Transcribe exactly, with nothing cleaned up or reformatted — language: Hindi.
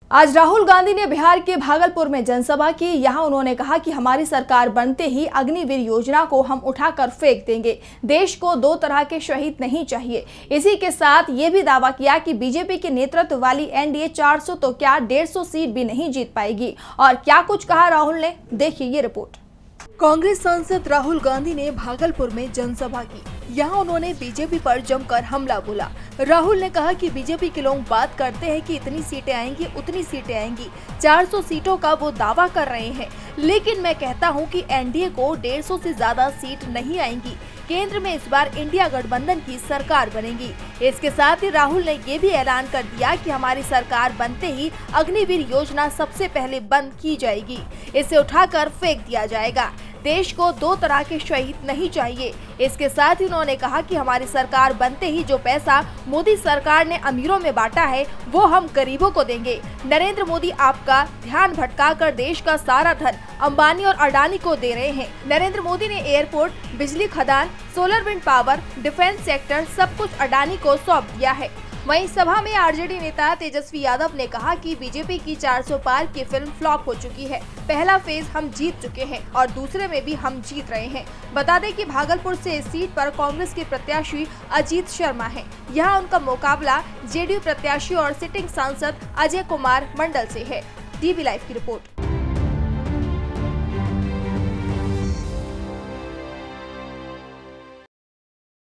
आज राहुल गांधी ने बिहार के भागलपुर में जनसभा की। यहां उन्होंने कहा कि हमारी सरकार बनते ही अग्निवीर योजना को हम उठाकर फेंक देंगे। देश को दो तरह के शहीद नहीं चाहिए। इसी के साथ ये भी दावा किया कि बीजेपी के नेतृत्व वाली एनडीए चार सौ तो क्या डेढ़ सौ सीट भी नहीं जीत पाएगी। और क्या कुछ कहा राहुल ने, देखिए ये रिपोर्ट। कांग्रेस सांसद राहुल गांधी ने भागलपुर में जनसभा की। यहाँ उन्होंने बीजेपी पर जमकर हमला बोला। राहुल ने कहा कि बीजेपी के लोग बात करते हैं कि इतनी सीटें आएंगी उतनी सीटें आएंगी, चार सौ सीटों का वो दावा कर रहे हैं, लेकिन मैं कहता हूँ कि एनडीए को डेढ़ सौ से ज्यादा सीट नहीं आएंगी। केंद्र में इस बार इंडिया गठबंधन की सरकार बनेगी। इसके साथ ही राहुल ने ये भी ऐलान कर दिया कि हमारी सरकार बनते ही अग्निवीर योजना सबसे पहले बंद की जाएगी, इसे उठाकर फेंक दिया जाएगा। देश को दो तरह के शहीद नहीं चाहिए। इसके साथ ही उन्होंने कहा कि हमारी सरकार बनते ही जो पैसा मोदी सरकार ने अमीरों में बांटा है वो हम गरीबों को देंगे। नरेंद्र मोदी आपका ध्यान भटकाकर देश का सारा धन अंबानी और अडानी को दे रहे हैं। नरेंद्र मोदी ने एयरपोर्ट, बिजली खदान, solar wind power, defence sector सब कुछ अडानी को सौंप दिया है। वहीं सभा में आरजेडी नेता तेजस्वी यादव ने कहा कि बीजेपी की चार सौ पार की फिल्म फ्लॉप हो चुकी है। पहला फेज हम जीत चुके हैं और दूसरे में भी हम जीत रहे हैं। बता दें कि भागलपुर से इस सीट पर कांग्रेस के प्रत्याशी अजीत शर्मा हैं। यहां उनका मुकाबला जेडीयू प्रत्याशी और सिटिंग सांसद अजय कुमार मंडल से है। टीवी लाइव की रिपोर्ट।